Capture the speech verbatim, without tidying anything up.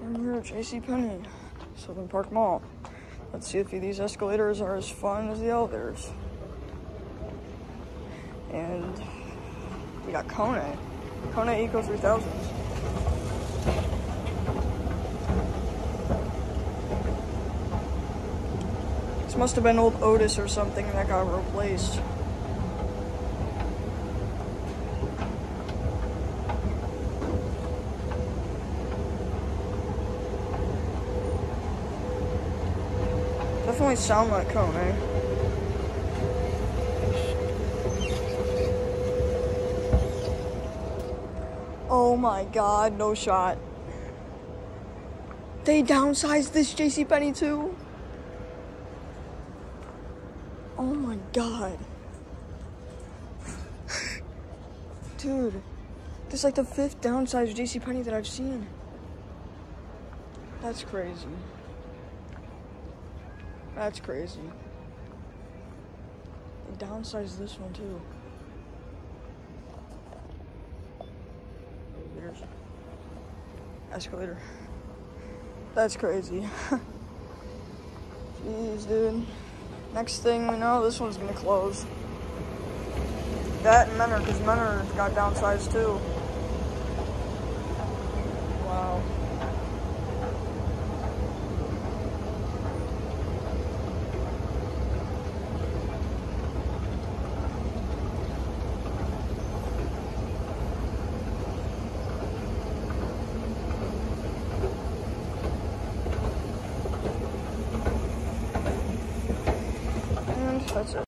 I'm here at JCPenney, Southern Park Mall. Let's see if these escalators are as fun as the elevators. And we got KONE, KONE E C O three thousand. This must have been old OTIS or something that got replaced. Definitely sound like KONE. Oh my god, no shot. They downsized this JCPenney too? Oh my god. Dude, this is like the fifth downsized JCPenney that I've seen. That's crazy. That's crazy. They downsized this one too. There's escalator. That's crazy. Jeez, dude. Next thing we know, this one's gonna close. That and Menor, because Menor got downsized too. Wow.